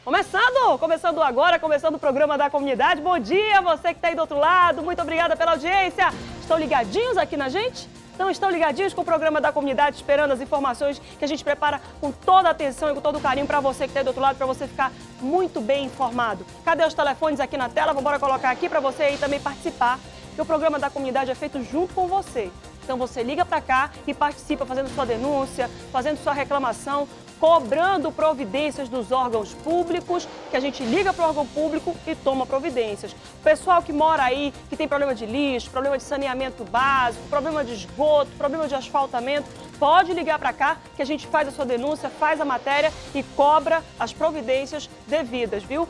Começando agora, começando o programa da comunidade. Bom dia, você que está aí do outro lado. Muito obrigada pela audiência. Estão ligadinhos aqui na gente? Então, estão ligadinhos com o programa da comunidade, esperando as informações que a gente prepara com toda a atenção e com todo o carinho para você que está aí do outro lado, para você ficar muito bem informado. Cadê os telefones aqui na tela? Vamos colocar aqui para você aí também participar, porque o programa da comunidade é feito junto com você. Então, você liga para cá e participa fazendo sua denúncia, fazendo sua reclamação, cobrando providências dos órgãos públicos, que a gente liga para o órgão público e toma providências. O pessoal que mora aí, que tem problema de lixo, problema de saneamento básico, problema de esgoto, problema de asfaltamento, pode ligar para cá que a gente faz a sua denúncia, faz a matéria e cobra as providências devidas, viu?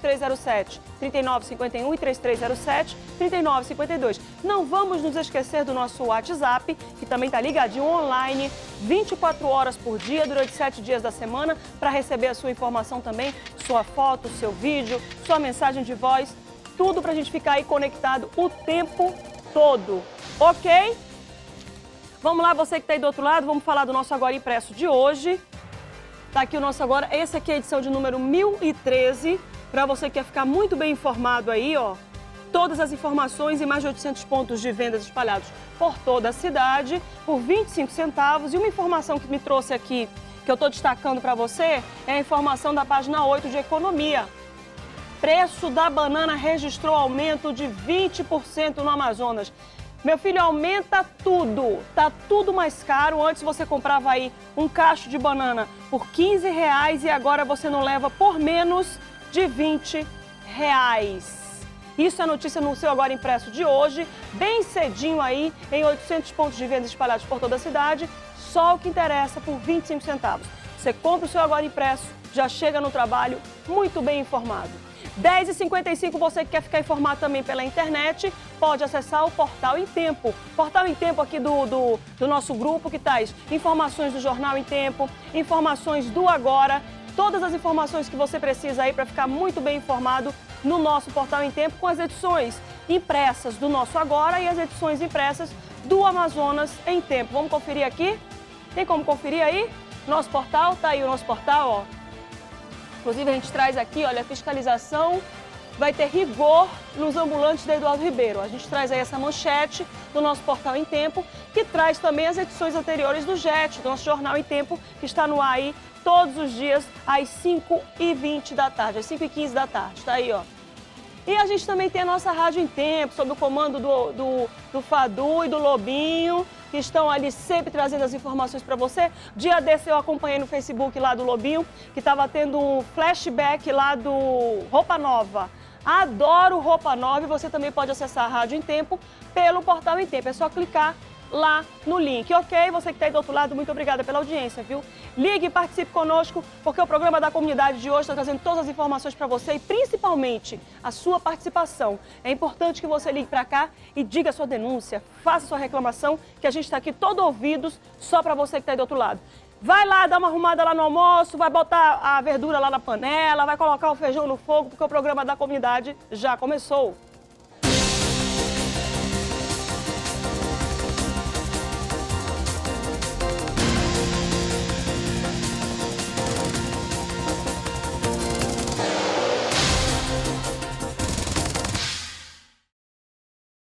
3307-3951 e 3307-3952. Não vamos nos esquecer do nosso WhatsApp, que também está ligadinho online, 24 horas por dia, durante 7 dias da semana, para receber a sua informação também, sua foto, seu vídeo, sua mensagem de voz, tudo para a gente ficar aí conectado o tempo todo, ok? Vamos lá, você que está aí do outro lado, vamos falar do nosso Agora Impresso de hoje. Tá aqui o nosso Agora, esse aqui é a edição de número 1013, para você que quer ficar muito bem informado aí, ó. Todas as informações e mais de 800 pontos de vendas espalhados por toda a cidade, por 25 centavos. E uma informação que me trouxe aqui, que eu estou destacando para você, é a informação da página 8 de economia. Preço da banana registrou aumento de 20% no Amazonas. Meu filho, aumenta tudo, tá tudo mais caro. Antes você comprava aí um cacho de banana por R$15 e agora você não leva por menos de R$20. Isso é notícia no seu Agora Impresso de hoje, bem cedinho aí, em 800 pontos de venda espalhados por toda a cidade, só o que interessa por 25 centavos. Você compra o seu Agora Impresso, já chega no trabalho muito bem informado. 10h55, você que quer ficar informado também pela internet, pode acessar o Portal em Tempo. Portal em Tempo aqui do nosso grupo, que traz informações do Jornal em Tempo, informações do Agora, todas as informações que você precisa aí para ficar muito bem informado no nosso Portal em Tempo, com as edições impressas do nosso Agora e as edições impressas do Amazonas em Tempo. Vamos conferir aqui? Tem como conferir aí? Nosso portal, tá aí o nosso portal, ó. Inclusive, a gente traz aqui, olha, a fiscalização vai ter rigor nos ambulantes da Eduardo Ribeiro. A gente traz aí essa manchete do nosso Portal em Tempo, que traz também as edições anteriores do JET, do nosso Jornal em Tempo, que está no ar aí todos os dias às 5h20 da tarde, às 5h15 da tarde. Tá aí, ó. E a gente também tem a nossa Rádio em Tempo, sob o comando do Fadu e do Lobinho, que estão ali sempre trazendo as informações para você. Dia desse eu acompanhei no Facebook lá do Lobinho, que estava tendo um flashback lá do Roupa Nova. Adoro Roupa Nova e você também pode acessar a Rádio em Tempo pelo Portal em Tempo. É só clicar lá no link, ok? Você que está aí do outro lado, muito obrigada pela audiência, viu? Ligue e participe conosco, porque o programa da comunidade de hoje está trazendo todas as informações para você e principalmente a sua participação. É importante que você ligue para cá e diga a sua denúncia, faça a sua reclamação, que a gente está aqui todo ouvidos só para você que está aí do outro lado. Vai lá, dá uma arrumada lá no almoço, vai botar a verdura lá na panela, vai colocar o feijão no fogo, porque o programa da comunidade já começou.